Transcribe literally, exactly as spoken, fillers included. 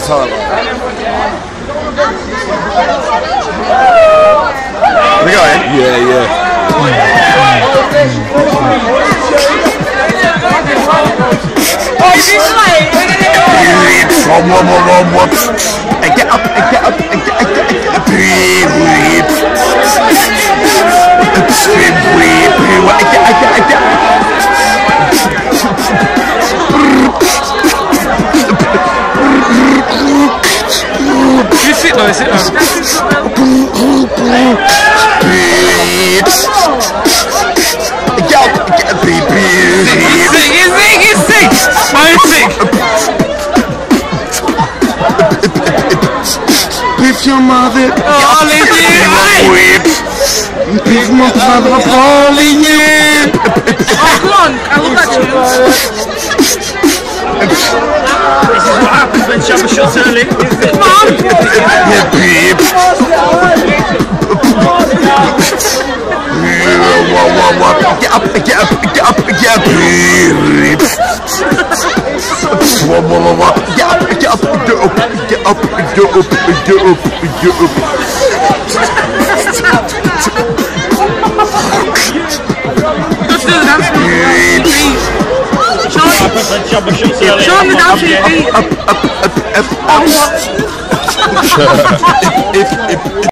time. Are they going? Yeah, yeah. And get up, and get up, and get, and get, and get up. Breathe, breathe. Breathe, breathe, breathe. And get, and get, and get. You sit though, sit though. Breathe. Get up, get up, breathe, breathe. He's sick, he's sick, he's sick. I'm sick. Pick your mother. Oh, leave you. Whip. Pick my father up, calling you. Oh, come on. I love that tune. This is what happens when Shabba shots early. Come on. Yeah, beep. Get up, get up, get up, get up, beep. Get up, get up, get up, get up, get up, get up, get up. Just do the dance move. Please. Show What happens when Shabba shots early? Show him the dance move, please. Up, up, up, up, up. If, if,